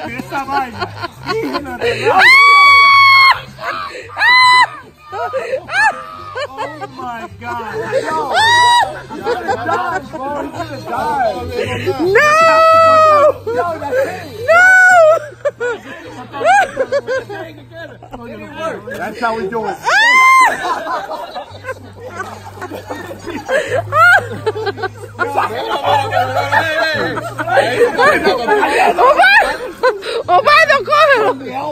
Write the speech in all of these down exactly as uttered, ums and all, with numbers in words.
esa vaina. Oh my God. No! No! That's how we do it. Osvaldo, cógelo.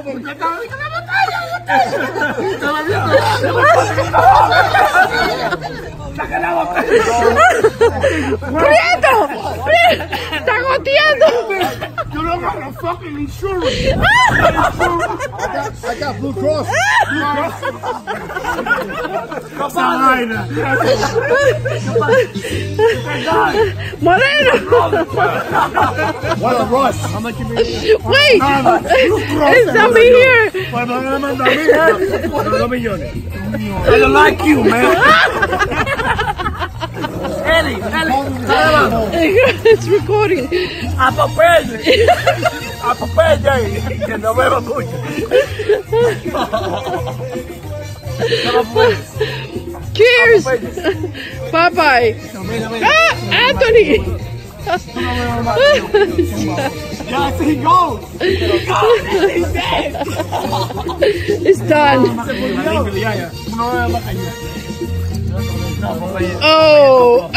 ¡Prieto! ¡Está goteando! You don't got a fucking insurance. I got, I got Blue Cross. Blue Cross. Esa vaina. Moreno. What a rush. I'm like, Wait. It's somebody here. Pues no me manda a mí, dos millones. I don't like you, man. Eddie, Eddie, It's recording. a papel. A papel, que no veo mucho. Cheers. Bye bye. Ah, Anthony. Yes, he goes. He goes. He's dead. It's done. Oh.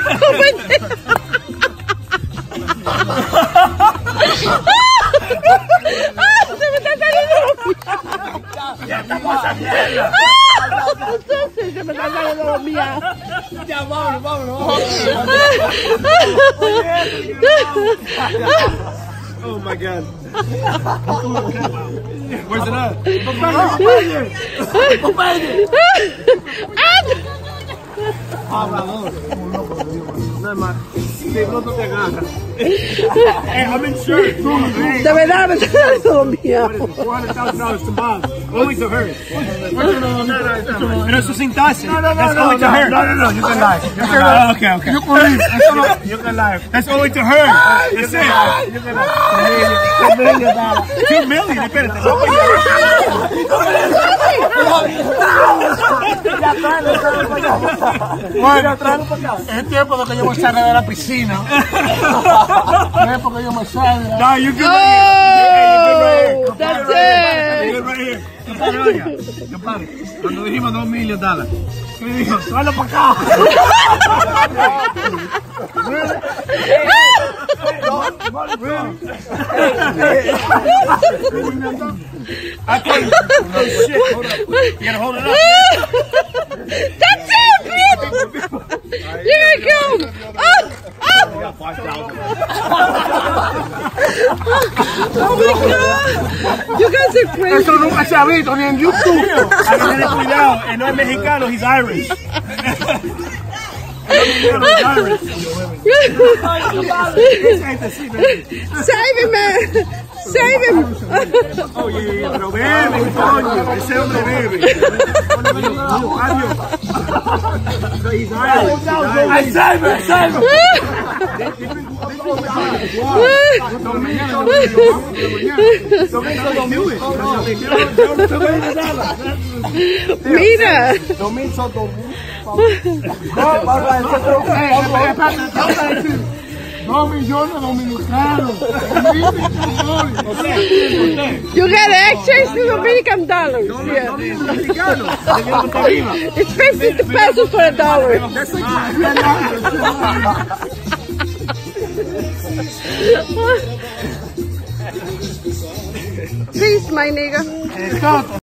Se me está saliendo. Ya estamos a mierda. Entonces se me está saliendo lo mía. Ya, vámonos, vámonos. Oh my God. Where's it at? Hablador. No es más. Si no te agarra. Hey, I'm insured. De verdad me está saliendo lo mía. four hundred thousand dollars to mom. Only to her. Pero eso sin tasa. No, no, no. That's only to her. No, no, no. You can lie. You can lie. Okay, okay. You can lie. You can lie. That's only to her. That's it. You can lie. Two million. Espérate. Bueno, es tiempo de que yo me salga de la piscina. Es porque yo me salga. No, you can. Oh, that's it. Cuando dijimos dos millones de dólares, me dijo, suelo para acá. I can't. Oh shit, hold up. You gotta hold it up. That's it, Prieto. Here it goes. Oh, oh. Oh my God. You guys are crazy. Eso nunca se ha visto ni en YouTube. Hay que tener cuidado. Él no es mexicano, he's Irish. Save him, man. Save him. Oh, yeah, yeah, pero bebe, coño. Ese hombre bebe. Adiós. So he's Irish. I save him, save him. Mira. Dos millones dominicanos. You got exchange to Dominican dollars. Yeah. It's fifty pesos for a dollar. Peace, my nigga.